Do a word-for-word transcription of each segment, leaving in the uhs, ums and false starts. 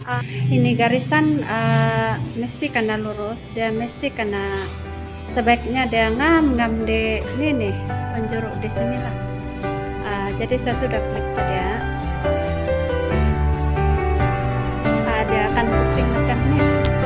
Ah, ini garisan uh, mesti kena lurus, dia mesti kena sebaiknya dia ngam ngam di ini nih penjuru di sini lah. Uh, jadi saya sudah klik saja. Uh, dia akan pusing macam ini.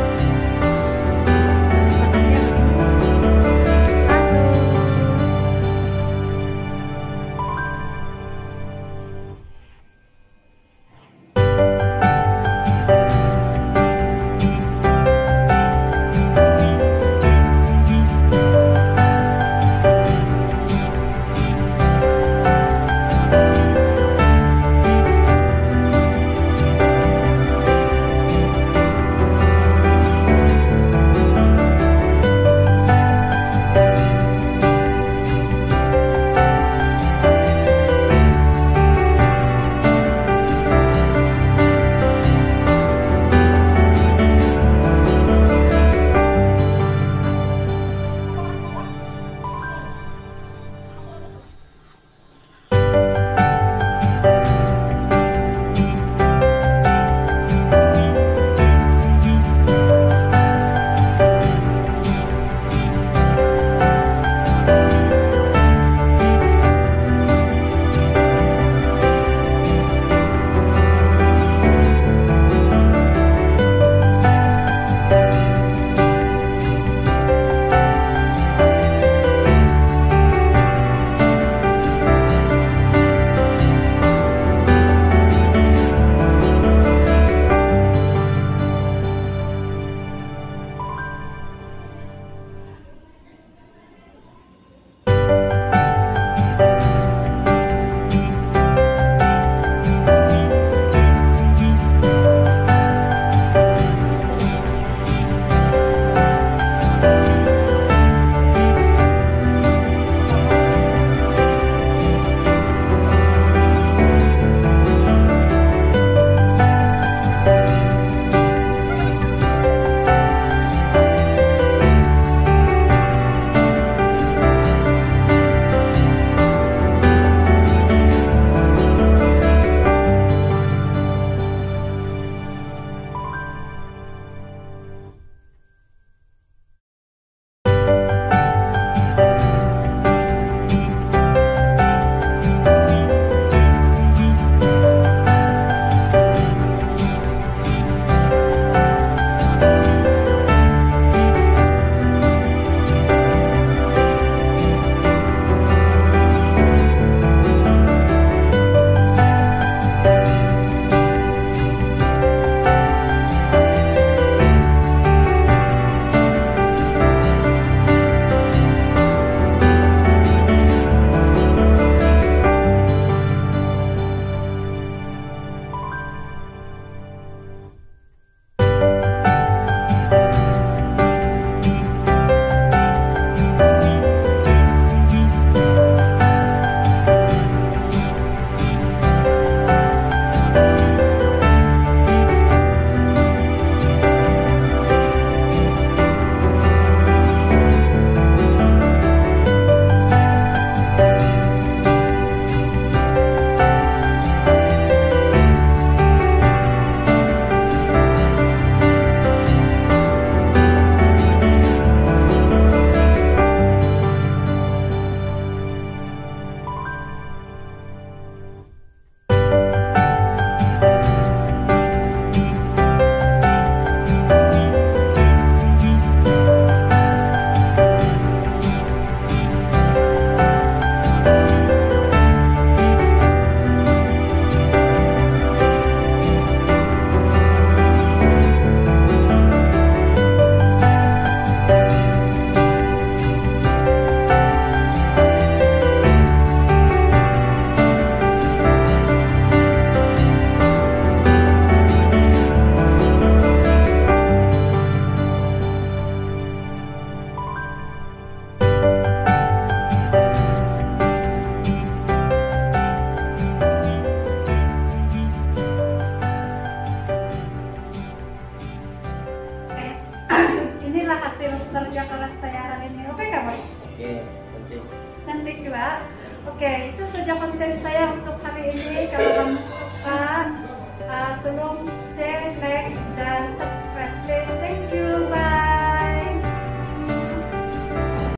kerja keras saya hari ini. Oke nggak, Mas? Oke, cantik. Cantik juga. Oke, itu saja konten saya untuk hari ini. Kalau kamu suka, uh, tolong